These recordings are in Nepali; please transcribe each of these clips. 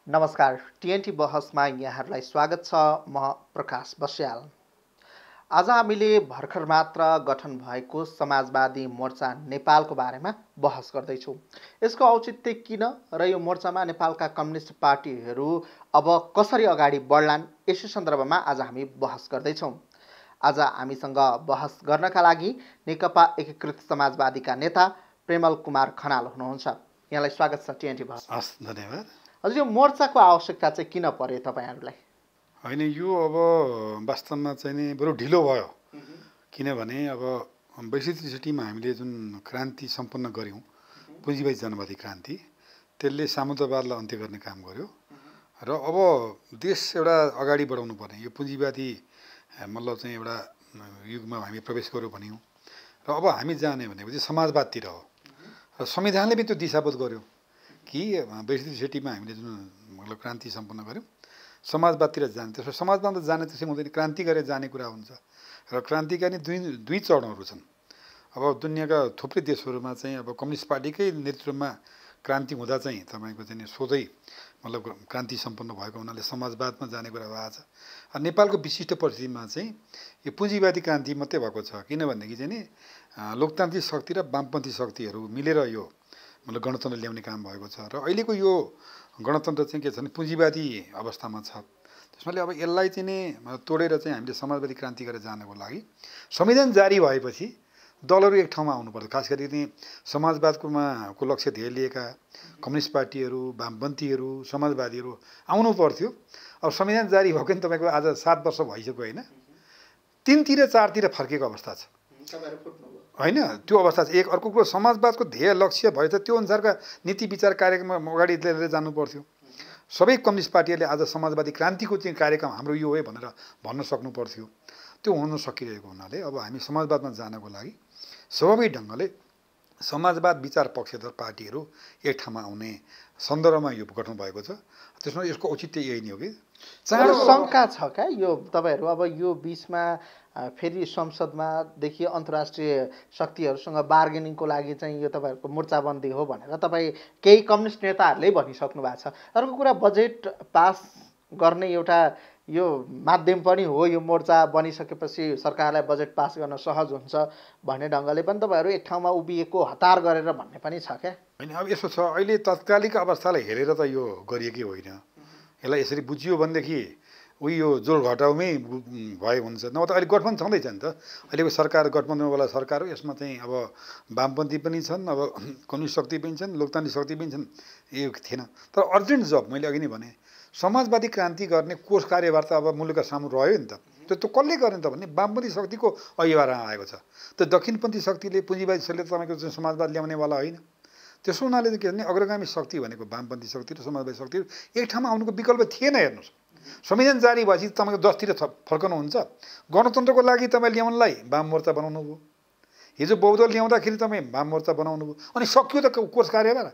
नमस्कार टिएनटी बहसमा यहाँहरूलाई स्वागत छ। म प्रकाश बस्याल। आज हामीले भर्खर मात्र गठन भएको समाजवादी मोर्चा नेपालको बारेमा बहस गर्दैछौँ। यसको औचित्य किन र यो मोर्चामा नेपालका कम्युनिस्ट पार्टीहरू अब कसरी अगाडि बढ्लान्, यसै सन्दर्भमा आज हामी बहस गर्दैछौँ। आज हामीसँग बहस गर्नका लागि नेकपा एकीकृत समाजवादीका नेता प्रेमल कुमार खनाल हुनुहुन्छ। यहाँलाई स्वागत छ टिएनटी बहस। धन्यवाद। हजुर, यो मोर्चाको आवश्यकता चाहिँ किन पर्यो तपाईँहरूलाई? होइन, यो अब वास्तवमा चाहिँ नि बरु ढिलो भयो। किनभने अब 62-63 हामीले जुन क्रान्ति सम्पन्न गऱ्यौँ, पुँजीवादी जनवादी क्रान्ति, त्यसले सामन्तवादलाई अन्त्य गर्ने काम गर्यो र अब देश एउटा अगाडि बढाउनु पर्ने यो पुँजीवादी मतलब चाहिँ एउटा युगमा हामी प्रवेश गऱ्यौँ भन्यौँ र अब हामी जाने भनेपछि समाजवादतिर हो र संविधानले पनि त्यो दिशाबोध गर्यो कि 62-63 हामीले जुन मतलब क्रान्ति सम्पन्न गऱ्यौँ समाजवादतिर जाने। त्यसो समाजवादमा जाने त्यसै हुँदैन, क्रान्ति गरेर जाने कुरा हुन्छ र क्रान्तिका नि दुई चरणहरू छन्। अब दुनियाँका थुप्रै देशहरूमा चाहिँ अब कम्युनिस्ट पार्टीकै नेतृत्वमा क्रान्ति हुँदा चाहिँ तपाईँको चाहिँ सोझै मतलब क्रान्ति सम्पन्न भएको हुनाले समाजवादमा जाने कुरा भएको छ। नेपालको विशिष्ट परिस्थितिमा चाहिँ यो पुँजीवादी क्रान्ति मात्रै भएको छ। किनभनेदेखि चाहिँ नि लोकतान्त्रिक शक्ति र वामपन्थी शक्तिहरू मिलेर यो मतलब गणतन्त्र ल्याउने काम भएको छ र अहिलेको यो गणतन्त्र चाहिँ के छ भने पुँजीवादी अवस्थामा छ। त्यसमाले अब यसलाई चाहिँ नि तोडेर चाहिँ हामीले समाजवादी क्रान्ति गरेर जानको लागि संविधान जारी भएपछि दलहरू एक ठाउँमा आउनुपर्छ। खास गरी चाहिँ समाजवादको लक्ष्य ध्येय लिएका कम्युनिस्ट पार्टीहरू, वामपन्थीहरू, समाजवादीहरू आउनु पर्थ्यो। अब संविधान जारी भएको नि तपाईँको आज 7 वर्ष भइसक्यो होइन, 3तिर 4तिर फर्केको अवस्था छ होइन। त्यो अवस्था चाहिँ एक। अर्को कुरो समाजवादको ध्येय लक्ष्य भए त त्यो अनुसारका नीति विचार कार्यक्रम अगाडि लिएर जानु पर्थ्यो। सबै कम्युनिस्ट पार्टीहरूले आज समाजवादी क्रान्तिको चाहिँ कार्यक्रम हाम्रो यो हो भनेर भन्न सक्नु पर्थ्यो। त्यो हुन सकिरहेको हुनाले अब हामी समाजवादमा जानको लागि स्वाभाविक ढङ्गले समाजवाद विचार पक्षधर पार्टीहरू एक ठाउँमा आउने सन्दर्भमा यो गठन भएको छ। त्यसमा यसको औचित्य यही नै हो कि चाँडो शङ्का छ क्या यो तपाईँहरू अब यो बिचमा फेरि संसदमा देखि अन्तर्राष्ट्रिय शक्तिहरूसँग बार्गेनिङको लागि चाहिँ यो तपाईँहरूको मोर्चाबन्दी हो भनेर तपाईँ केही कम्युनिस्ट नेताहरूले भनिसक्नु भएको छ। अर्को कुरा बजेट पास गर्ने एउटा यो माध्यम पनि हो। यो मोर्चा बनिसकेपछि सरकारलाई बजेट पास गर्न सहज हुन्छ भन्ने ढङ्गले पनि तपाईँहरू एक ठाउँमा उभिएको हतार गरेर भन्ने पनि छ क्या? होइन, अब यसो छ, अहिले तत्कालिक अवस्थालाई हेरेर त यो गरिएकै होइन। यसलाई यसरी बुझियो भनेदेखि यो जोड घटाउमै भए हुन्छ। नभए त अहिले गठबन्धन छँदैछ नि त। अहिलेको सरकार गठबन्धनवाला सरकार हो। यसमा चाहिँ अब वामपन्थी पनि छन्, अब कम्युनिस्ट शक्ति पनि छन्, लोकतान्त्रिक शक्ति पनि छन्। यो थिएन। तर अर्जेन्ट जब मैले अघि नै भने समाजवादी क्रान्ति गर्ने कोष कार्यभार त अब मुलुकका सामु रह्यो नि त। त्यो कसले गर्ने त भने वामपन्थी शक्तिको अहिवारमा आएको छ। त्यो दक्षिणपन्थी शक्तिले पुँजीवादी शक्तिले तपाईँको चाहिँ समाजवाद ल्याउनेवाला होइन। त्यसो हुनाले के भने अग्रगामी शक्ति भनेको वामपन्थी शक्ति र समाजवादी शक्ति एक ठाउँमा आउनुको विकल्प थिएन। हेर्नुहोस्, संविधान जारी भएपछि तपाईँको 10तिर फर्कनुहुन्छ। गणतन्त्रको लागि तपाईँ ल्याउनलाई वाम मोर्चा बनाउनु भयो। हिजो बहुदल ल्याउँदाखेरि तपाईँ वाम मोर्चा बनाउनु भयो। अनि सक्यो त कोष कार्यभार।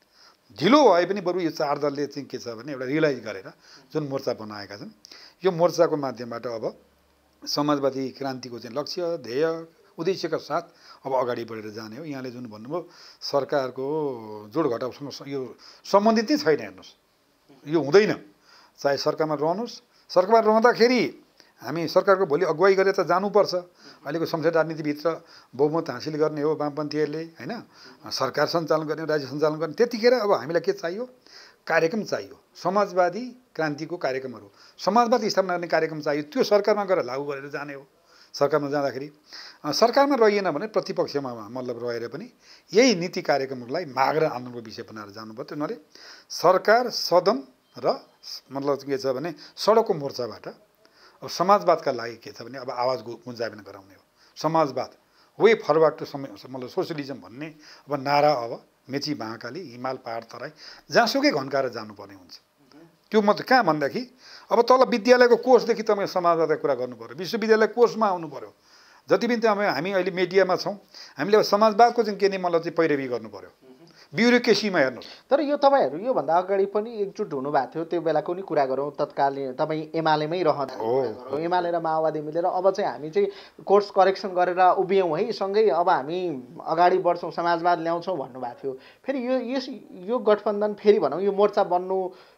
ढिलो भए पनि बरु यो 4 दलले चाहिँ के छ भने एउटा रियलाइज गरेर जुन मोर्चा बनाएका छन्, यो मोर्चाको माध्यमबाट अब समाजवादी क्रान्तिको चाहिँ लक्ष्य ध्येय उद्देश्यका साथ अब अगाडि बढेर जाने हो। यहाँले जुन भन्नुभयो सरकारको जोड घटाउसँग यो सम्बन्धित नै छैन। हेर्नुहोस्, यो हुँदैन। चाहे सरकारमा रहनुहोस्, सरकारमा रहँदाखेरि हामी सरकारको भोलि अगुवाई गरेर त जानुपर्छ। अहिलेको संसद राजनीतिभित्र बहुमत हासिल गर्ने हो वामपन्थीहरूले होइन, सरकार सञ्चालन गर्ने, राज्य सञ्चालन गर्ने। त्यतिखेर अब हामीलाई के चाहियो? कार्यक्रम चाहियो। समाजवादी क्रान्तिको कार्यक्रमहरू, समाजवाद स्थापना गर्ने कार्यक्रम चाहियो। त्यो सरकारमा गएर लागू गरेर जाने हो। सरकारमा जाँदाखेरि सरकारमा रहिएन भने प्रतिपक्षमा मतलब रहेर पनि यही नीति कार्यक्रमहरूलाई माग र आन्दोलनको विषय बनाएर जानुपर्छ। त्यो हुनाले सरकार, सदन र मतलब के छ भने सडकको मोर्चाबाट अब समाजवादका लागि के छ भने अब आवाज गुन्जायमान गराउने हो। समाजवाद वे फरवर्ड टु मतलब सोसियलिजम भन्ने अब नारा अब मेची महाकाली हिमाल पहाड तराई जहाँसुकै घन्काएर जानुपर्ने हुन्छ। त्यो मात्रै कहाँ भन्दाखेरि अब तल विद्यालयको कोर्सदेखि तपाईँ समाजवादको कुरा गर्नु पऱ्यो, विश्वविद्यालय कोर्समा आउनु पऱ्यो। जति पनि तपाईँ हामी अहिले मिडियामा छौँ, हामीले अब समाजवादको चाहिँ के नै मतलब चाहिँ पैरवी गर्नु पऱ्यो ब्युरोक्रेसीमा। हेर्नुहोस्, तर यो तपाईँहरू योभन्दा अगाडि पनि एकजुट हुनुभएको थियो। त्यो बेलाको नि कुरा गरौँ, तत्कालीन तपाईँ एमालेमै रहँदा एमाले र माओवादी मिलेर अब चाहिँ हामी चाहिँ कोर्स करेक्सन गरेर उभियौँ है, सँगै अब हामी अगाडि बढ्छौँ, समाजवाद ल्याउँछौँ भन्नुभएको थियो। फेरि यो गठबन्धन फेरि भनौँ यो मोर्चा बन्नु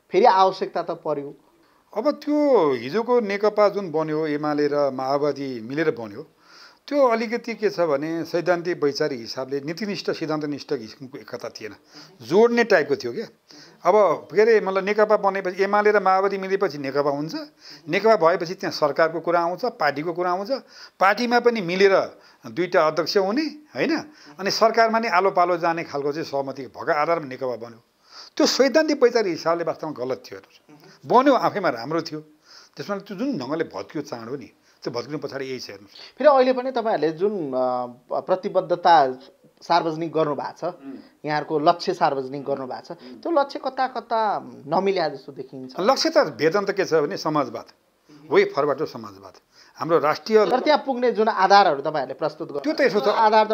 फेरि आवश्यकता त पर्यो। अब त्यो हिजोको नेकपा जुन बन्यो एमाले र माओवादी मिलेर बन्यो त्यो अलिकति के छ भने सैद्धान्तिक वैचारिक हिसाबले नीतिनिष्ठ सिद्धान्तनिष्ठ किसिमको एकता थिएन, जोड्ने टाइपको थियो क्या। अब के अरे मतलब नेकपा बनेपछि एमाले र माओवादी मिलेपछि नेकपा हुन्छ, नेकपा भएपछि त्यहाँ सरकारको कुरा आउँछ, पार्टीको कुरा आउँछ, पार्टीमा पनि मिलेर दुईटा अध्यक्ष हुने होइन, अनि सरकारमा नै आलो पालो जाने खालको चाहिँ सहमति भएको आधारमा नेकपा बन्यो। त्यो सैद्धान्तिक वैचारिक हिसाबले वास्तवमा गलत थियो, बन्यो आफैमा राम्रो थियो, त्यसमा त्यो जुन ढङ्गले भत्कियो चाँडो नि त्यो भत्किनु पछाडि यही छ हेर्नुहोस्। फेरि अहिले पनि तपाईँहरूले जुन प्रतिबद्धता सार्वजनिक गर्नुभएको छ, यहाँहरूको लक्ष्य सार्वजनिक गर्नुभएको छ, त्यो लक्ष्य कता कता नमिल्या जस्तो देखिन्छ। लक्ष्य त भेदन त के छ भने समाजवाद, वे फरवर्ड समाजवाद हाम्रो राष्ट्रिय। तर त्यहाँ पुग्ने जुन आधारहरू तपाईँहरूले प्रस्तुत गर्नु त्यो त यसो छ,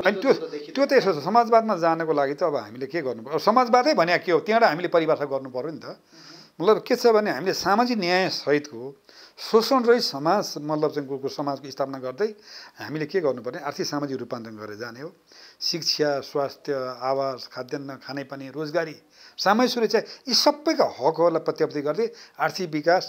त्यो त यसो छ, समाजवादमा जानको लागि त अब हामीले के गर्नु पर्यो, समाजवादै भने के हो त्यहाँबाट हामीले परिभाषा गर्नु पर्यो नि त। मतलब के छ भने हामीले सामाजिक न्याय सहितको शोषण रहित समाज मतलब चाहिँ समाजको स्थापना गर्दै हामीले के गर्नुपर्ने आर्थिक सामाजिक रूपान्तरण गरेर जाने हो। शिक्षा, स्वास्थ्य, आवास, खाद्यान्न, खानेपानी, रोजगारी, सामाजिक सुरक्षा यी सबैका हकहरूलाई प्रत्याभूति गर्दै आर्थिक विकास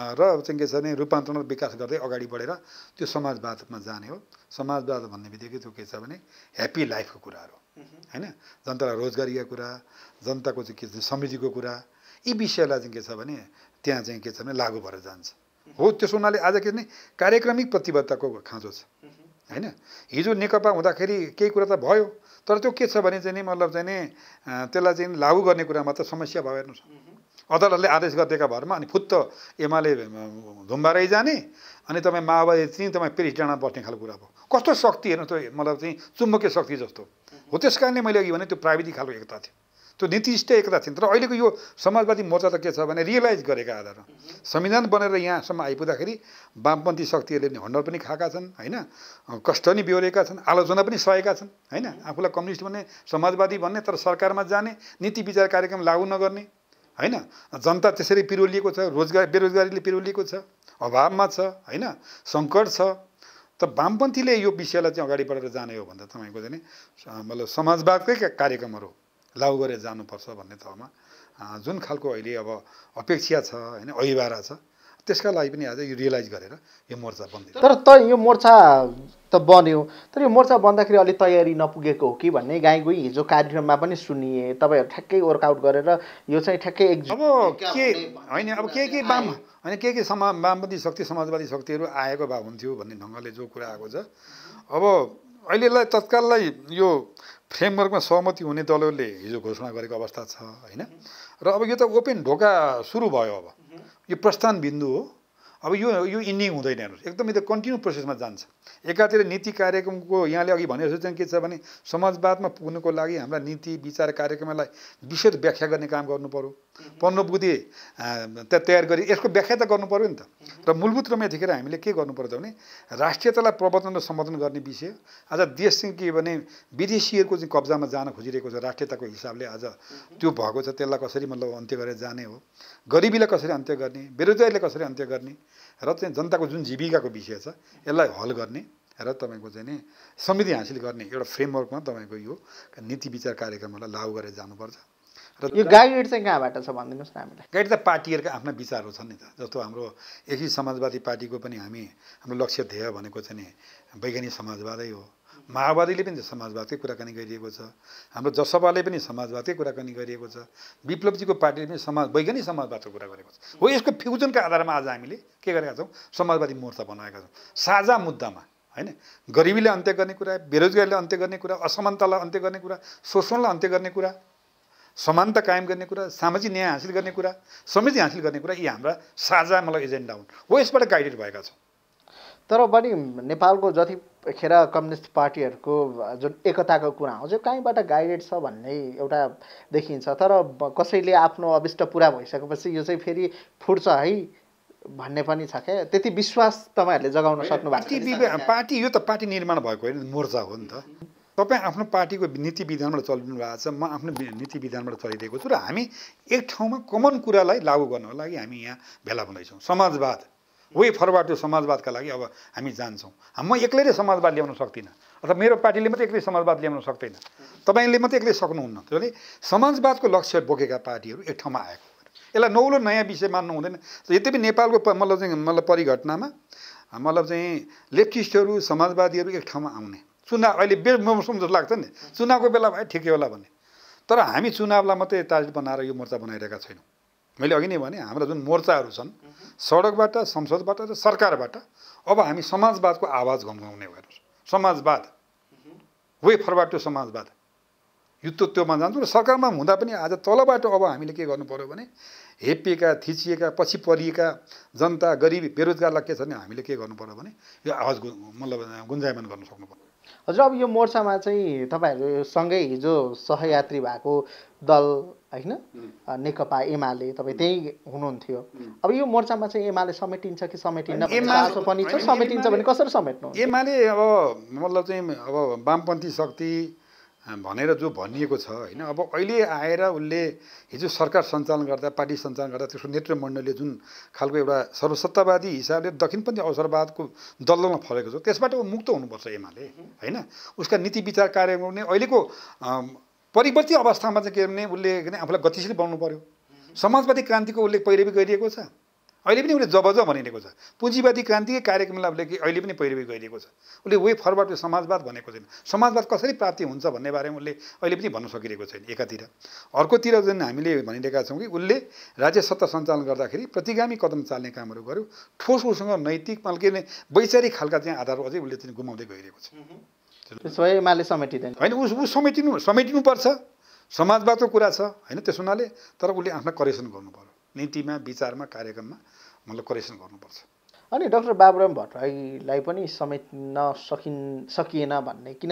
र चाहिँ के छ भने रूपान्तरण विकास गर्दै अगाडि बढेर त्यो समाजवादमा जाने हो। समाजवाद भन्ने बित्तिकै त्यो के छ भने ह्याप्पी लाइफको कुराहरू होइन, जनतालाई रोजगारीको कुरा, जनताको चाहिँ के छ समृद्धिको कुरा, यी विषयलाई चाहिँ के छ भने त्यहाँ चाहिँ के छ भने लागू भएर जान्छ हो। त्यस हुनाले आज के भने कार्यक्रमिक प्रतिबद्धताको खाँचो छ होइन। हिजो नेकपा हुँदाखेरि केही कुरा त भयो, तर त्यो के छ भने चाहिँ नि मतलब चाहिँ नि त्यसलाई चाहिँ लागू गर्ने कुरामा त समस्या भयो हेर्नुहोस्। अदालतले आदेश गरिदिएका भरमा अनि फुत्त एमाले धुम्बारै जाने अनि तपाईँ माओवादी चाहिँ तपाईँ फेरि डाँडा बस्ने खालको कुरा भयो। कस्तो शक्ति हेर्नु त्यो मतलब चाहिँ चुम्बकीय शक्ति जस्तो हो। त्यस कारणले मैले अघि भने त्यो प्राविधिक खालको एकता थियो, त्यो नीतिनिष्ठ एकता थियो। तर अहिलेको यो समाजवादी मोर्चा त के छ भने रियलाइज गरेका आधारमा संविधान बनेर यहाँसम्म आइपुग्दाखेरि वामपन्थी शक्तिहरूले पनि हन्डर पनि खाएका छन् होइन, कष्ट नि बेहोरेका छन्, आलोचना पनि सहेका छन् होइन। आफूलाई कम्युनिस्ट भन्ने, समाजवादी भन्ने, तर सरकारमा जाने, नीति विचार कार्यक्रम लागू नगर्ने होइन। जनता त्यसरी पिरोलिएको छ, बेरोजगारीले पिरोलिएको छ, अभावमा छ होइन, सङ्कट छ। त वामपन्थीले यो विषयलाई चाहिँ अगाडि बढेर जाने हो भन्दा तपाईँको चाहिँ मतलब समाजवादकै कार्यक्रमहरू लागू गरेर जानुपर्छ भन्ने तहमा जुन खालको अहिले अब अपेक्षा छ होइन, अभिभारा छ, त्यसका लागि पनि आज यो रियलाइज गरेर यो मोर्चा बन्दै। तर यो मोर्चा त बन्यो, तर यो मोर्चा बन्दाखेरि अलि तयारी नपुगेको हो कि भन्ने गाईगुई हिजो कार्यक्रममा पनि सुनिए। तपाईँहरू ठ्याक्कै वर्कआउट गरेर यो चाहिँ ठ्याक्कै अब के होइन, अब के वाम होइन के वामपन्थी शक्ति समाजवादी शक्तिहरू आएको भए हुन्थ्यो भन्ने ढङ्गले जो कुरा आएको छ। अब अहिलेलाई तत्काललाई यो फ्रेमवर्कमा सहमति हुने दलहरूले हिजो घोषणा गरेको अवस्था छ होइन। र अब यो त ओपन ढोका सुरु भयो, अब यो प्रस्थान बिन्दु हो। अब यो इन्डिङ हुँदैन हेर्नुहोस्, एकदम यो त कन्टिन्यू प्रोसेसमा जान्छ। एकातिर नीति कार्यक्रमको यहाँले अघि भने जस्तो चाहिँ के छ भने समाजवादमा पुग्नुको लागि हाम्रा नीति विचार कार्यक्रमलाई विशेष व्याख्या गर्ने काम गर्नु पर्यो, पन्नबुद्धि तयार गरी यसको व्याख्या त गर्नु पर्यो नि त। र मूलभूत रूपमा यतिखेर हामीले के गर्नु पर्छ भने राष्ट्रियतालाई प्रवर्तन र सम्बोधन गर्ने विषय आज देश चाहिँ के भने विदेशीहरूको चाहिँ कब्जामा जान खोजिरहेको छ राष्ट्रियताको हिसाबले। आज त्यो भएको छ, त्यसलाई कसरी मतलब अन्त्य गरेर जाने हो, गरिबीलाई कसरी अन्त्य गर्ने, बेरोजगारीलाई कसरी अन्त्य गर्ने र चाहिँ जनताको जुन जीविकाको विषय छ यसलाई हल गर्ने र तपाईँको चाहिँ नि समृद्धि हासिल गर्ने एउटा फ्रेमवर्कमा तपाईँको यो नीति विचार कार्यक्रमहरूलाई लागू गरेर जानुपर्छ। र यो गाइड चाहिँ कहाँबाट छ भनिदिनुहोस् न हामीलाई। गाइड त पार्टीहरूका आफ्ना विचारहरू छन् नि त। जस्तो हाम्रो एकी समाजवादी पार्टीको पनि हाम्रो लक्ष्य ध्येय भनेको चाहिँ नि वैज्ञानिक समाजवादै हो। माओवादीले पनि समाजवादकै कुराकानी गरिएको छ, हाम्रो जसपाले पनि समाजवादकै कुराकानी गरिएको छ, विप्लवजीको पार्टीले पनि वैज्ञानिक समाजवादको कुरा गरेको छ। हो यसको फ्युजनका आधारमा आज हामीले के गरेका छौँ, समाजवादी मोर्चा बनाएका छौँ। साझा मुद्दामा होइन, गरिबीलाई अन्त्य गर्ने कुरा, बेरोजगारीलाई अन्त्य गर्ने कुरा, असमानतालाई अन्त्य गर्ने कुरा, शोषणलाई अन्त्य गर्ने कुरा, समानता कायम गर्ने कुरा, सामाजिक न्याय हासिल गर्ने कुरा, समृद्धि हासिल गर्ने कुरा, यी हाम्रा साझा मतलब एजेन्डा हुन्। हो यसबाट गाइडेड भएका छौँ। तर पनि नेपालको जतिखेर कम्युनिस्ट पार्टीहरूको जुन एकताको कुरा आउँछ कहीँबाट गाइडेड छ भन्ने एउटा देखिन्छ। तर कसैले आफ्नो अभिष्ट पुरा भइसकेपछि यो चाहिँ फेरि फुट्छ है भन्ने पनि छ क्या। त्यति विश्वास तपाईँहरूले जगाउन सक्नु भएको छ? पार्टी यो त पार्टी निर्माण भएको होइन, मोर्चा हो नि त। तपाईँ आफ्नो पार्टीको नीति विधानबाट चलिनु भएको छ, म आफ्नो नीति विधानबाट चलिरहेको छु र हामी एक ठाउँमा कमन कुरालाई लागू गर्नको लागि हामी यहाँ भेला हुँदैछौँ। समाजवाद वे फरवर्ड समाजवादका लागि अब हामी जान्छौँ। म एक्लैले समाजवाद ल्याउन सक्दिनँ अथवा मेरो पार्टीले मात्रै एक्लै समाजवाद ल्याउन सक्दैन, तपाईँले मात्रै एक्लै सक्नुहुन्न। त्यसले समाजवादको लक्ष्य बोकेका पार्टीहरू एक ठाउँमा आएको यसलाई नौलो नयाँ विषय मान्नु हुँदैन। यद्यपि नेपालको मतलब परिघटनामा मतलब चाहिँ लेफ्टिस्टहरू समाजवादीहरू एक ठाउँमा आउने चुनाव अहिले मौसम जस्तो लाग्छ नि, चुनावको बेला भए ठिकै होला भन्ने। तर हामी चुनावलाई मात्रै टार्गेट बनाएर यो मोर्चा बनाइरहेका छैनौँ। मैले अघि नै भने हाम्रा जुन मोर्चाहरू छन् सडकबाट, संसदबाट र सरकारबाट अब हामी समाजवादको आवाज गुन्गाउने भएर समाजवाद वे फरवर्ड टु समाजवाद युद्धत्वमा जान्छौँ र सरकारमा हुँदा पनि आज तलबाट अब हामीले के गर्नु पर्यो भने हेपिएका थिचिएका पछि परिएका जनता गरिब बेरोजगारलाई के छ भने हामीले के गर्नु पर्यो भने यो आवाज मतलब गुन्जायमान गर्न सक्नु पर्यो। हजुर, अब यो मोर्चामा चाहिँ तपाईँहरू सँगै हिजो सहयात्री भएको दल होइन नेकपा एमाले तपाईँ त्यही हुनुहुन्थ्यो। अब यो मोर्चामा चाहिँ एमाले समेटिन्छ कि समेटिन्न चासो पनि छ, समेटिन्छ भने कसरी समेट्नु? एमाले अब मतलब चाहिँ अब वामपन्थी शक्ति भनेर जो भनिएको छ होइन, अब अहिले आएर उसले हिजो सरकार सञ्चालन गर्दा पार्टी सञ्चालन गर्दा त्यसको नेतृमण्डलले जुन खालको एउटा सर्वसत्तावादी हिसाबले दक्षिणपन्थी अवसरवादको दलदलमा फरेको छ त्यसबाट मुक्त हुनुपर्छ एमाले होइन। उसका नीति विचार कार्य गर्ने अहिलेको परिवर्तित अवस्थामा चाहिँ के भने उसले आफूलाई गतिशील बनाउनु पर्यो। समाजवादी क्रान्तिको उसले पैरवी गरिरहेको छ, अहिले पनि उसले जबज भनिरहेको छ। पुँजीवादी क्रान्तिकै कार्यक्रमलाई उसले अहिले पनि पैरवी गरिरहेको छ। उसले वे फरवर्ड समाजवाद भनेको छैन। समाजवाद कसरी प्राप्ति हुन्छ भन्ने बारेमा उसले अहिले पनि भन्न सकिरहेको छैन एकातिर। अर्कोतिर जुन हामीले भनिरहेका छौँ कि उसले राज्य सत्ता सञ्चालन गर्दाखेरि प्रतिगामी कदम चाल्ने कामहरू गर्यो। ठोस उसँग नैतिक के भने वैचारिक खालका चाहिँ आधार अझै उसले चाहिँ गुमाउँदै गइरहेको छ। त्यसो भए एमाले समेटिँदैन होइन, ऊ समेटिनुपर्छ। समाजवादको कुरा छ होइन, त्यस हुनाले तर उसले आफ्नो करेक्सन गर्नु पर्यो नीतिमा, विचारमा, कार्यक्रममा मतलब करेक्सन गर्नुपर्छ। अनि डाक्टर बाबुराम भट्टराईलाई पनि समेट्न सकिएन भन्ने, किन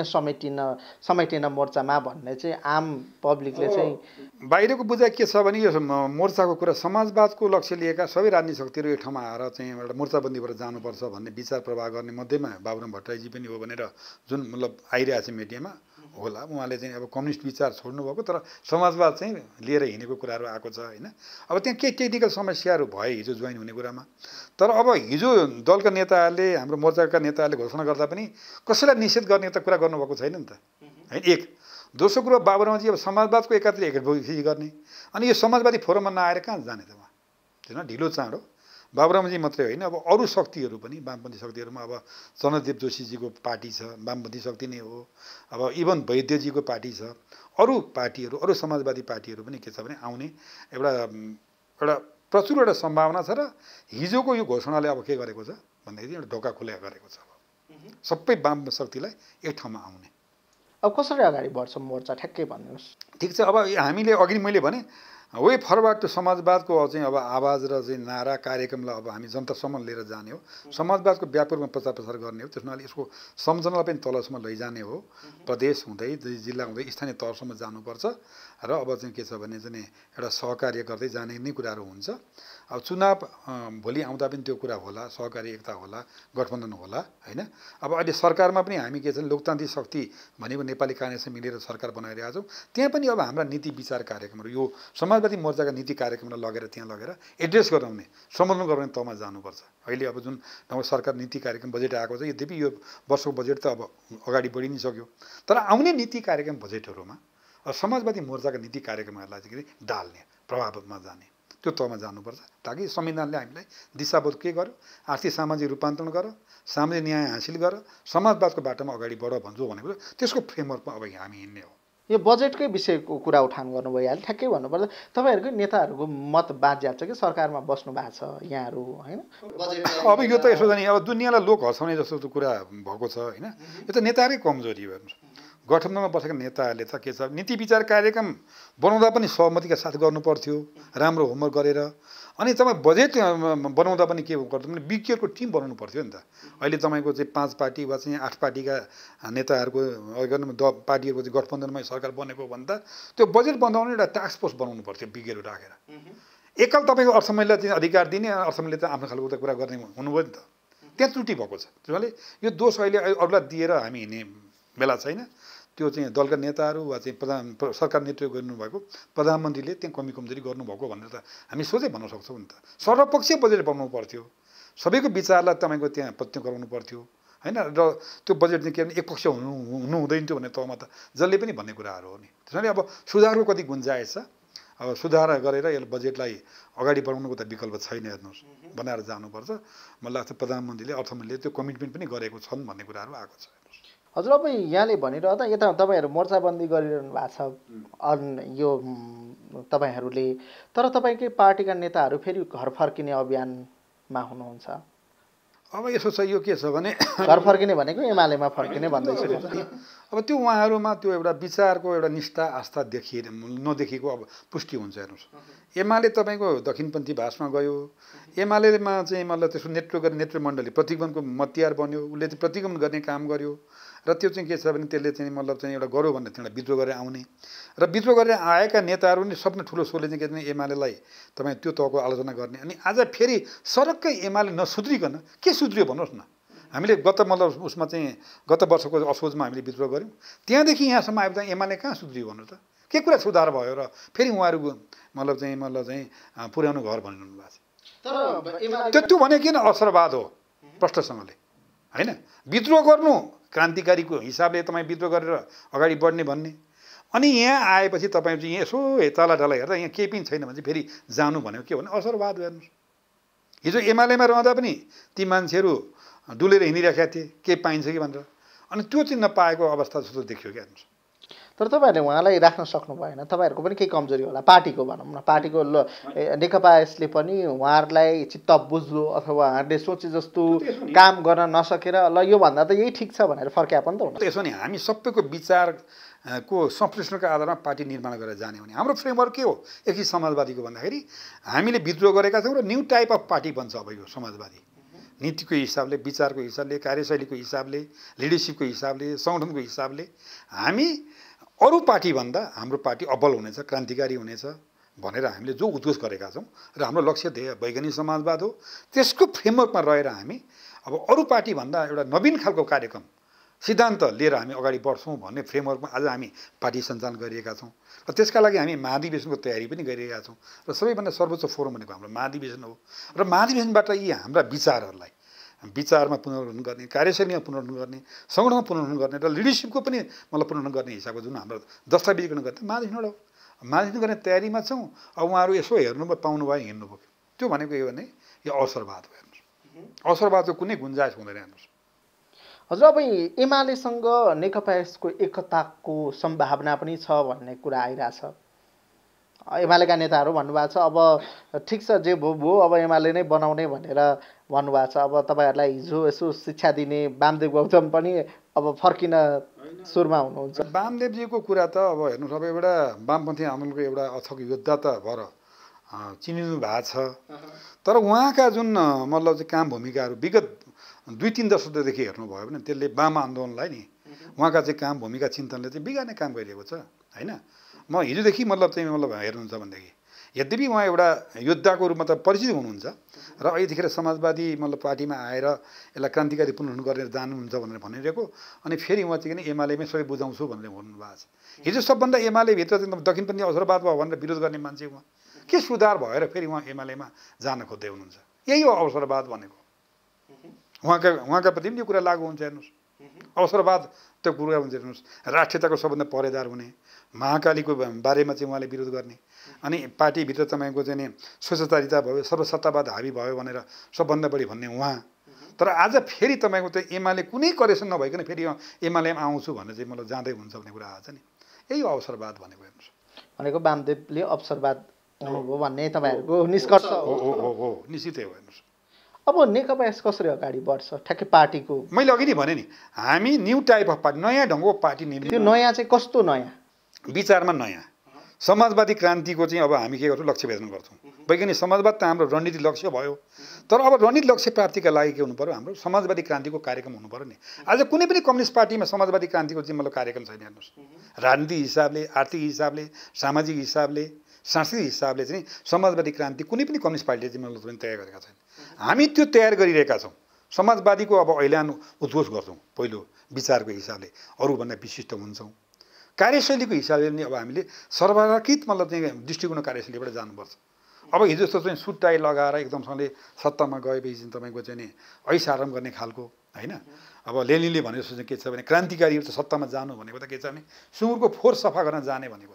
समेटेन मोर्चामा भन्ने चाहिँ आम पब्लिकले चाहिँ बाहिरको बुझाइ के छ भने यो मोर्चाको कुरा समाजवादको लक्ष्य लिएका सबै राजनीतिक शक्तिहरू एक ठाउँमा आएर चाहिँ एउटा मोर्चाबन्दीबाट जानुपर्छ भन्ने विचार प्रवाह गर्ने मध्येमा बाबुराम भट्टराईजी पनि हो भनेर जुन मतलब आइरहेछ मिडियामा होला। उहाँले चाहिँ अब कम्युनिस्ट विचार छोड्नुभएको तर समाजवाद चाहिँ लिएर हिँडेको कुराहरू आएको छ होइन। अब त्यहाँ केही टेक्निकल समस्याहरू भए हिजो जोइन हुने कुरामा। तर अब हिजो दलका नेताहरूले, हाम्रो मोर्चाका नेताहरूले घोषणा गर्दा पनि कसैलाई निषेध गर्ने त कुरा गर्नुभएको छैन नि त होइन। एक दोस्रो कुरो बाबुरामजी अब समाजवादको एकातिर एडभोकेसी गर्ने अनि यो समाजवादी फोरममा नआएर कहाँ जाने त उहाँ, त्यसमा ढिलो चाँडो। बाबुरामजी मात्रै होइन, अब अरू शक्तिहरू पनि वामपन्थी शक्तिहरूमा अब चन्द्रदेव जोशीजीको पार्टी छ, वामपन्थी शक्ति नै हो। अब इभन वैद्यजीको पार्टी छ, अरू पार्टीहरू, अरू समाजवादी पार्टीहरू पनि के छ भने आउने एउटा प्रचुर एउटा सम्भावना छ। र हिजोको यो घोषणाले अब के गरेको छ भन्दाखेरि एउटा ढोका खुला गरेको छ। अब सबै वाम शक्तिलाई एक ठाउँमा आउने। अब कसरी अगाडि बढ्छ मोर्चा ठ्याक्कै भन्नुहोस्। ठिक छ, अब हामीले अघि मैले भने वे फरवर्ड टु समाजवादको चाहिँ अब आवाज र चाहिँ नारा कार्यक्रमलाई अब हामी जनतासम्म लिएर जाने हो। समाजवादको व्यापक रूपमा प्रचार प्रसार गर्ने हो। त्यसमा यसको सम्झनालाई पनि तलसम्म लैजाने हो। प्रदेश हुँदै जिल्ला हुँदै स्थानीय तहसम्म जानुपर्छ। र अब चाहिँ के छ भने चाहिँ एउटा सहकार्य गर्दै जाने नै कुराहरू हुन्छ। अब चुनाव भोलि आउँदा पनि त्यो कुरा होला, सहकारी एकता होला, गठबन्धन होला होइन। अब अहिले सरकारमा पनि हामी के छ भने लोकतान्त्रिक शक्ति भनेको नेपाली काङ्ग्रेससँग मिलेर सरकार बनाइरहेका छौँ। त्यहाँ पनि अब हाम्रा नीति विचार कार्यक्रमहरू यो समाजवादी मोर्चाका नीति कार्यक्रमलाई लगेर त्यहाँ लगेर एड्रेस गराउने, सम्बोधन गराउने तहमा जानुपर्छ। अहिले अब जुन सरकार नीति कार्यक्रम बजेट आएको छ, यद्यपि यो वर्षको बजेट त अब अगाडि बढी नै सक्यो, तर आउने नीति कार्यक्रम बजेटहरूमा समाजवादी मोर्चाका नीति कार्यक्रमहरूलाई चाहिँ डाल्ने, प्रभावमा जाने त्यो तहमा जानुपर्छ। ताकि संविधानले हामीलाई दिशाबोध के गर्यो, आर्थिक सामाजिक रूपान्तरण गर, सामाजिक न्याय हासिल गर, समाजवादको बाटोमा अगाडि बढ भन्छु भनेको त्यसको फ्रेमवर्कमा अब हामी हिँड्ने हो। यो बजेटकै विषयको कुरा उठान गर्नु भइहाल्यो। ठ्याक्कै भन्नुपर्दा तपाईँहरूको नेताहरूको मत बाँझ्याएको छ कि सरकारमा बस्नु भएको छ यहाँहरू होइन। अब यो त यसो जाने अब दुनियाँलाई लोक हँसाउने जस्तो कुरा भएको छ होइन। यो त नेताकै कमजोरी हो। गठबन्धनमा बसेका नेताहरूले त के छ, नीति विचार कार्यक्रम बनाउँदा पनि सहमतिका साथ गर्नु पर्थ्यो, राम्रो होमवर्क गरेर। अनि तपाईँ बजेट बनाउँदा पनि के गर्नु भने विज्ञको टिम बनाउनु पर्थ्यो नि त। अहिले तपाईँको चाहिँ 5 पार्टी वा चाहिँ 8 पार्टीका नेताहरूको पार्टीहरूको चाहिँ गठबन्धनमा सरकार बनेको भन्दा त्यो बजेट बनाउने एउटा टास्क फोर्स बनाउनु पर्थ्यो विज्ञहरू राखेर। एकल तपाईँको अर्थमन्त्रीलाई चाहिँ अधिकार दिने, अर्थमन्त्रीले त आफ्नो खालको कुरा गर्ने हुनुभयो नि त। त्यहाँ त्रुटि भएको छ। त्यसले यो दोष अहिले अरूलाई दिएर हामी हिँड्ने बेला छैन। त्यो चाहिँ दलका नेताहरू वा चाहिँ सरकार नेतृत्व गर्नुभएको प्रधानमन्त्रीले त्यहाँ कमी कमजोरी गर्नुभएको भनेर त हामी सोझै भन्न सक्छौँ नि त। सर्वपक्षीय बजेट बनाउनु पर्थ्यो, सबैको विचारलाई तपाईँको त्यहाँ प्रत्यक्ष गराउनु पर्थ्यो होइन। र त्यो बजेट चाहिँ के भने एकपक्ष हुनु हुँदैन थियो भन्ने तहमा त जसले पनि भन्ने कुराहरू हो नि। त्यसैले अब सुधारको कति गुन्जाइस छ। अब सुधार गरेर यसले बजेटलाई अगाडि बढाउनुको त विकल्प छैन हेर्नुहोस् बनाएर जानुपर्छ मलाई लाग्छ प्रधानमन्त्रीले अर्थमन्त्रीले त्यो कमिटमेन्ट पनि गरेको छन् भन्ने कुराहरू आएको छ हजुर अब यहाँले भनिरहँदा यता तपाईँहरू मोर्चाबन्दी गरिरहनु भएको छ यो तपाईँहरूले तर तपाईँकै पार्टीका नेताहरू फेरि घर फर्किने अभियानमा हुनुहुन्छ अब यसो छ यो के छ भने घर फर्किने भनेको एमालेमा फर्किने भन्दैछु अब त्यो उहाँहरूमा त्यो एउटा विचारको एउटा निष्ठा आस्था नदेखिएको अब पुष्टि हुन्छ हेर्नुहोस् एमाले तपाईँको दक्षिणपन्थी भाषमा गयो एमालेमा चाहिँ मतलब त्यसको नेतृत्व गर्ने नेतृमण्डली प्रतिगमनको मतियार बन्यो उसले चाहिँ प्रतिगमन गर्ने काम गर्यो र त्यो चाहिँ के छ भने त्यसले चाहिँ मतलब चाहिँ एउटा गरौँ भन्ने एउटा विद्रोह गरेर आउने र विद्रोह गरेर आएका नेताहरू नि सबभन्दा ठुलो सोले चाहिँ के भने एमालेलाई तपाईँ त्यो तहको आलोचना गर्ने अनि आज फेरि सरक्कै एमाले नसुध्रिकन के सुध्रियो भन्नुहोस् न हामीले गत मतलब उसमा चाहिँ गत वर्षको असोजमा हामीले विद्रोह गऱ्यौँ त्यहाँदेखि यहाँसम्म आइपुग्दा एमाले कहाँ सुध्रियो भन्नु त के कुरा सुधार भयो र फेरि उहाँहरू मतलब चाहिँ पुर्याउनु घर भनिरहनु भएको छ त्यो भने किन अवसरवाद हो प्रष्टसँगले होइन विद्रोह गर्नु क्रान्तिकारीको हिसाबले तपाईँ विद्रोह गरेर अगाडि बढ्ने भन्ने अनि यहाँ आएपछि तपाईँ चाहिँ यसो तलाढला हेर्दा यहाँ केही पनि छैन भने चाहिँ फेरि जानु भनेको के भने अवसरवाद हेर्नुहोस् हिजो एमालेमा रहँदा पनि ती मान्छेहरू डुलेर हिँडिराखेका थिए के पाइन्छ कि भनेर अनि त्यो चाहिँ नपाएको अवस्था जस्तो देखियो क्या हेर्नुहोस् तर तपाईँहरूले उहाँलाई राख्न सक्नु भएन तपाईँहरूको पनि केही कमजोरी होला पार्टीको भनौँ न पार्टीको नेकपा यसले पनि उहाँहरूलाई चित्त बुझ्दो अथवा उहाँहरूले सोचे जस्तो काम गर्न नसकेर ल योभन्दा त यही ठिक छ भनेर फर्क्या पनि त हुन्छ त्यसो भने हामी सबैको विचारको संश्लेषणको आधारमा पार्टी निर्माण गरेर जाने भने हाम्रो फ्रेमवर्क के हो एक समाजवादीको भन्दाखेरि हामीले विद्रोह गरेका छौँ र न्यू टाइप अफ पार्टी बन्छ अब यो समाजवादी नीतिको हिसाबले विचारको हिसाबले कार्यशैलीको हिसाबले लिडरसिपको हिसाबले सङ्गठनको हिसाबले हामी अरू पार्टीभन्दा हाम्रो पार्टी अब्बल हुनेछ क्रान्तिकारी हुनेछ भनेर हामीले जो उद्घोष गरेका छौँ र हाम्रो लक्ष्य ध्येय वैज्ञानिक समाजवाद हो त्यसको फ्रेमवर्कमा रहेर हामी अब अरू पार्टीभन्दा एउटा नवीन खालको कार्यक्रम सिद्धान्त लिएर हामी अगाडि बढ्छौँ भन्ने फ्रेमवर्कमा आज हामी पार्टी सञ्चालन गरिरहेका छौँ र त्यसका लागि हामी महाधिवेशनको तयारी पनि गरिरहेका छौँ र सबैभन्दा सर्वोच्च फोरम भनेको हाम्रो महाधिवेशन हो र महाधिवेशनबाट यी हाम्रा विचारहरूलाई विचारमा पुनर्गठन गर्ने कार्यशैलीमा पुनर्गठन गर्ने सङ्गठनमा पुनर्गठन गर्ने र लिडरसिपको पनि मतलब पुनर्गठन गर्ने हिसाबको जुन हाम्रो दस्तावेजीकरण गर्ने महाधिवेशनबाट हो महाधिवेशन गर्ने तयारीमा छौँ अब उहाँहरू यसो हेर्नुभयो पाउनुभयो हिँड्नुभयो त्यो भनेको के भने यो अवसरवाद हो हेर्नुहोस् अवसरवादको कुनै गुन्जाइस हुँदैन हेर्नुहोस् हजुर अब एमालेसँग नेकपा यसको एकताको सम्भावना पनि छ भन्ने कुरा आइरहेछ एमालेका नेताहरू भन्नुभएको छ अब ठिक छ जे भयो अब एमाले नै बनाउने भनेर भन्नुभएको छ अब तपाईँहरूलाई हिजो यसो शिक्षा दिने वामदेव गौतम पनि अब फर्किन सुरमा हुनुहुन्छ वामदेवजीको कुरा त अब हेर्नुहोस् अब एउटा वामपन्थी आन्दोलनको एउटा अथक योद्धा त भएर चिनिनु भएको छ तर उहाँका जुन मतलब चाहिँ काम भूमिकाहरू विगत 2-3 दशकदेखि हेर्नुभयो भने त्यसले वाम आन्दोलनलाई नि उहाँका चाहिँ काम भूमिका चिन्तनले चाहिँ बिगार्ने काम गरिएको छ होइन म हिजोदेखि मतलब चाहिँ मतलब हेर्नुहुन्छ भनेदेखि यद्यपि उहाँ एउटा योद्धाको रूपमा त परिचित हुनुहुन्छ र यतिखेर समाजवादी मतलब पार्टीमा आएर यसलाई क्रान्तिकारी पुनर्गठन गरेर जानुहुन्छ भनेर भनिरहेको अनि फेरि उहाँ चाहिँ किन एमालेमै सबै बुझाउँछु भनेर भन्नुभएको छ हिजो सबभन्दा एमालेभित्र चाहिँ दक्षिणपन्थी अवसरवाद भयो भनेर विरोध गर्ने मान्छे उहाँ के सुधार भएर फेरि उहाँ एमालेमा जान खोज्दै हुनुहुन्छ यही हो अवसरवाद भनेको उहाँका प्रति पनि यो कुरा लागु हुन्छ हेर्नुहोस् अवसरवाद त्यो कुरा हुन्छ हेर्नुहोस् राष्ट्रियताको सबभन्दा पहरेदार हुने महाकालीको बारेमा चाहिँ उहाँले विरोध गर्ने अनि पार्टीभित्र तपाईँको चाहिँ नि स्वच्छतारिता भयो सर्वसत्तावाद हावी भयो भनेर सबभन्दा बढी भन्ने उहाँ तर आज फेरि तपाईँको चाहिँ एमाले कुनै करेक्सन नभइकन फेरि एमालेमा आउँछु भनेर चाहिँ मलाई जाँदै हुन्छ भन्ने कुरा आएको छ नि यही हो अवसरवाद भनेको हेर्नुहोस् भनेको वामदेवले अवसरवाद हुनुभयो भन्ने तपाईँहरूको निष्कर्ष हो निश्चितै हो हेर्नुहोस् अब नेकपा यस कसरी अगाडि बढ्छ ठ्याक्कै पार्टीको मैले अघि नै भने नि हामी न्यू टाइप अफ पार्टी नयाँ ढङ्गको पार्टी निर्माण त्यो नयाँ चाहिँ कस्तो नयाँ विचारमा नयाँ समाजवादी क्रान्तिको चाहिँ अब हामी के गर्छौँ लक्ष्य भेदन गर्छौँ वैज्ञानिक समाजवाद त हाम्रो रणनीति लक्ष्य भयो तर अब रणनीति लक्ष्य प्राप्तिका लागि के हुनु पर्यो हाम्रो समाजवादी क्रान्तिको कार्यक्रम हुनु पर्यो नि आज कुनै पनि कम्युनिस्ट पार्टीमा समाजवादी क्रान्तिको चाहिँ मतलब कार्यक्रम छैन हेर्नुहोस् राजनीतिक हिसाबले आर्थिक हिसाबले सामाजिक हिसाबले सांस्कृतिक हिसाबले चाहिँ समाजवादी क्रान्ति कुनै पनि कम्युनिस्ट पार्टीले चाहिँ मतलब तयार गरेका छैन हामी त्यो तयार गरिरहेका छौँ समाजवादीको अब ऐलान उद्घोष गर्छौँ पहिलो विचारको हिसाबले अरूभन्दा विशिष्ट हुन्छौँ कार्यशैलीको हिसाबले पनि अब हामीले सर्वराकृत मतलब चाहिँ दृष्टिकोण कार्यशैलीबाट जानुपर्छ अब हिजो जस्तो चाहिँ सुट टाई लगाएर एकदमसँगले सत्तामा गएपछि तपाईँको चाहिँ नि ऐस आराम गर्ने खालको होइन अब लेनिनले भनेको चाहिँ के छ भने क्रान्तिकारीहरू त सत्तामा जानु भनेको त के छ भने सुँगुरको फोहोर सफा गर्न जाने भनेको छ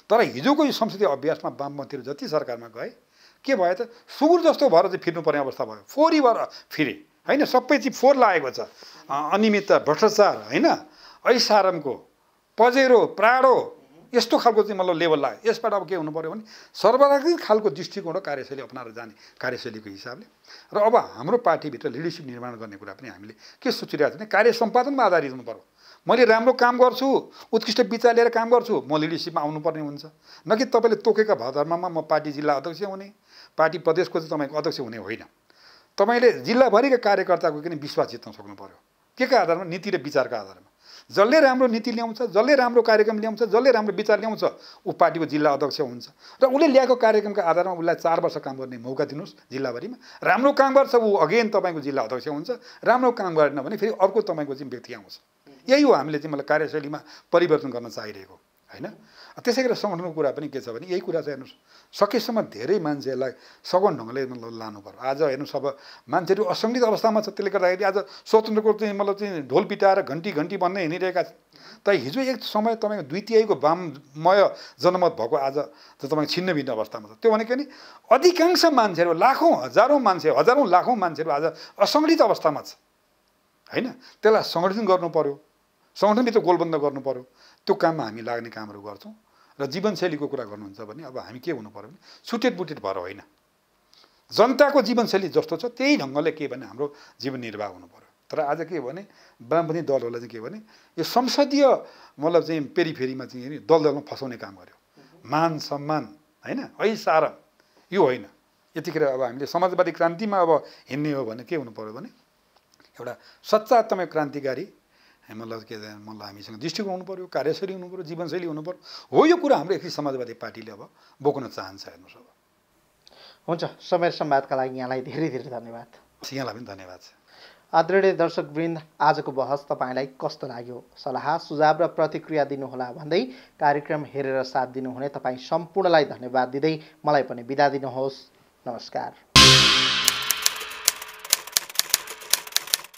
तर हिजोको यो संसदीय अभ्यासमा वामपन्थीहरू जति सरकारमा गए के भयो त सुँगुर जस्तो भएर चाहिँ फिर्नुपर्ने अवस्था भयो। फोहोरी भएर फिरे होइन, सबै चिज फोहोर लागेको छ। अनियमितता, भ्रष्टाचार होइन, ऐसारमको पजेरो प्राडो यस्तो खालको चाहिँ मतलब लेभल लाग्यो। यसबाट अब के हुनु पर्यो भने सर्वराधिक खालको दृष्टिकोण र कार्यशैली अपनाएर जाने कार्यशैलीको हिसाबले। र अब हाम्रो पार्टीभित्र लिडरसिप निर्माण गर्ने कुरा पनि हामीले के सोचिरहेको छ भने कार्य सम्पादनमा आधारित हुनु पर्यो। मैले राम्रो काम गर्छु, उत्कृष्ट विचार लिएर काम गर्छु, म लिडरसिपमा आउनुपर्ने हुन्छ। न कि तपाईँले तोकेका भधर्ममा म पार्टी जिल्ला अध्यक्ष हुने, पार्टी प्रदेशको चाहिँ तपाईँको अध्यक्ष हुने होइन। तपाईँले जिल्लाभरिका कार्यकर्ताको पनि विश्वास जित्न सक्नु पर्यो। के का आधारमा? नीति र विचारका आधारमा। जसले राम्रो नीति ल्याउँछ, जसले राम्रो कार्यक्रम ल्याउँछ, जसले राम्रो विचार ल्याउँछ ऊ पार्टीको जिल्ला अध्यक्ष हुन्छ। र उसले ल्याएको कार्यक्रमका आधारमा उसलाई 4 वर्ष काम गर्ने मौका दिनुहोस् जिल्लाभरिमा। राम्रो काम गर्छ ऊ अगेन तपाईँको जिल्ला अध्यक्ष हुन्छ। राम्रो काम गरेन भने फेरि अर्को तपाईँको चाहिँ व्यक्ति आउँछ। यही हो हामीले चाहिँ मलाई कार्यशैलीमा परिवर्तन गर्न चाहिरहेको होइन। त्यसै गरी सङ्गठनको कुरा पनि के छ भने यही कुरा चाहिँ हेर्नुहोस्, सकेसम्म धेरै मान्छेहरूलाई सघन ढङ्गले मतलब लानु पर्यो। आज हेर्नुहोस् अब मान्छेहरू असङ्गठित अवस्थामा छ, त्यसले गर्दाखेरि आज स्वतन्त्रको चाहिँ मतलब चाहिँ ढोल पिटाएर घन्टी घन्टी भन्ने हिँडिरहेका छन्। तर हिजो एक समय तपाईँको 2/3 वाममय जनमत भएको आज त तपाईँको छिन्न भिन्न अवस्थामा छ। त्यो भनेको नि अधिकांश मान्छेहरू लाखौँ हजारौँ मान्छे हजारौँ लाखौँ मान्छेहरू आज असङ्गठित अवस्थामा छ होइन। त्यसलाई सङ्गठन गर्नु पर्यो, सङ्गठनभित्र गोलबन्द गर्नु पर्यो। त्यो काममा हामी लाग्ने कामहरू गर्छौँ। र जीवनशैलीको कुरा गर्नुहुन्छ भने अब हामी के हुनु पर्यो भने छुटेट बुटेट भएर होइन, जनताको जीवनशैली जस्तो छ त्यही ढङ्गले के भने हाम्रो जीवन निर्वाह हुनु पर्यो। तर आज के भने वामपन्थी दलहरूलाई चाहिँ के भने यो संसदीय मतलब चाहिँ पेरिफेरीमा चाहिँ दलमा फसाउने काम गर्यो। मान सम्मान होइन, ऐसारम यो होइन। यतिखेर अब हामीले समाजवादी क्रान्तिमा अब हिँड्ने हो भने के हुनु पर्यो भने एउटा सच्चा तपाईँ क्रान्तिकारी मतलब के मतलब हामीसँग दृष्टिकोण हुनु पर्यो, कार्यशैली हुनु पर्यो, जीवनशैली हुनु पर्यो। हो यो कुरा हाम्रो एकै समाजवादी पार्टीले अब बोक्न चाहन्छ। हेर्नुहोस् अब हुन्छ, समय संवादका लागि यहाँलाई धेरै धेरै धन्यवाद। यहाँलाई पनि धन्यवाद छ। आदरणीय दर्शकवृन्द, आजको बहस तपाईँलाई कस्तो लाग्यो? सल्लाह सुझाव र प्रतिक्रिया दिनुहोला भन्दै कार्यक्रम हेरेर साथ दिनुहुने तपाईँ सम्पूर्णलाई धन्यवाद दिँदै मलाई पनि बिदा दिनुहोस्। नमस्कार।